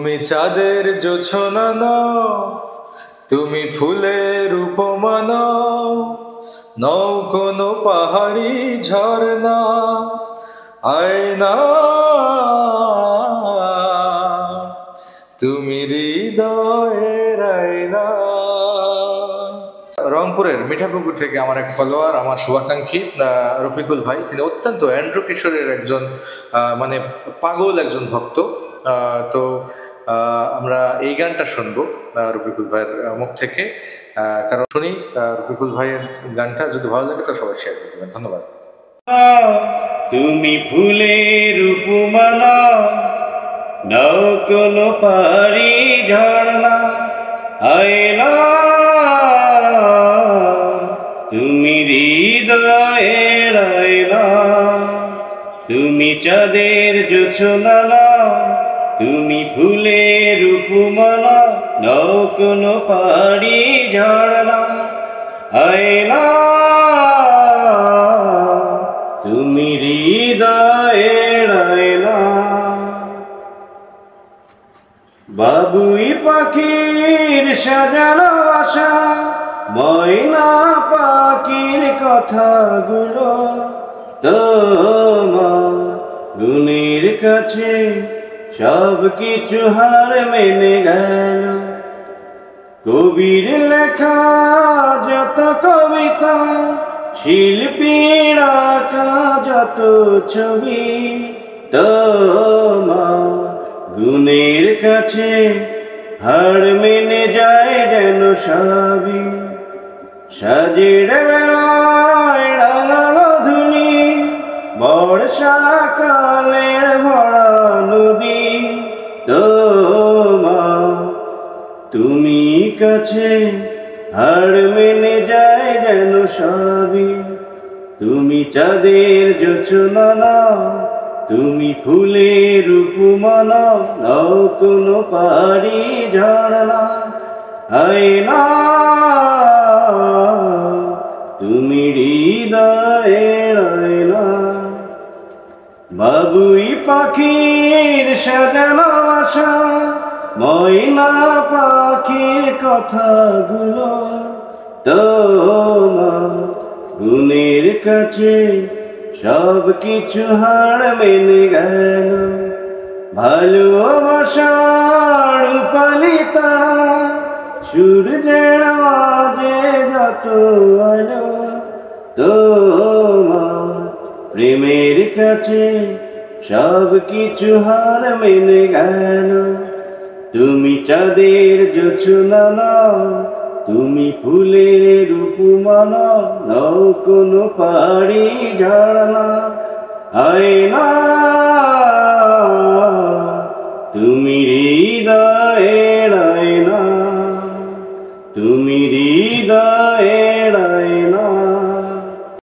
তুমি চাঁদের জোছনা নাও, তুমি ফুলের উপমা নাও, নও কোনো পাহাড়ি ঝর্ণা আয়না, তুমি হৃদয়ের আয়না। রংপুরের মিঠাপুকুর থেকে আমার এক ফলোয়ার, আমার শুভাকাঙ্ক্ষী রফিকুল ভাই, তিনি অত্যন্ত অ্যান্ড্রু কিশোরের একজন মানে পাগল একজন ভক্ত। তো আমরা এই গানটা শুনবো রফিকুল ভাইয়ের মুখ থেকে, কারণ শুনি রফিকুল ভাইয়ের গানটা যদি ভালো লাগে তো সবাই শেয়ার করবেন। ধন্যবাদ। তুমি ফুলের উপমা নাও কোনো পাহাড়ি ঝর্ণা আয়না, তুমি হৃদয়ের আয়না। তুমি চাঁদের জোছনা নাও, তুমি ফুলের উপমা নাও কোনো পাহাড়ি ঝর্ণা আয়না, তুমি হৃদয়ের আয়না। বাবুই পাখির সাজানো আশা, ময়না পাখির কথাগুলো তোমার গুণের কাছে সব কিছু হার মেনে গেল। কবির লেখা যত কবিতা, শিল্পীর আঁকা যত ছবি, তোমার গুণের কাছে হার মেনে যায় যেন সবই। সাজের বেলায় রাঙালো ধুলি, বর্ষাকালের ভরা নদী, তোমার তুমি কাছে হার মেনে যায় যেন সবই। তুমি চাঁদের জোছনা নাও, তুমি ফুলের উপমা নাও কোনো পাহাড়ি ঝর্ণা আয়না, তুমি হৃদয়ের আয়না। বাবুই পাখির সাজানো আশা, ময়না পাখির কথাগুলো তোমার গুণের কাছে সব কিছু হার মেনে গেল। ভালোবাসার রূপালি তারা, সূর্যের মাঝে যত আলো, তোমার প্রেমের কাছে সব কিছু হার মেনে গেল। তুমি চাঁদের জোছনা নাও, তুমি ফুলের উপমা নাও কোনো পাহাড়ি ঝর্ণা আয়না, তুমি হৃদয়ের আয়না, তুমি হৃদয়ের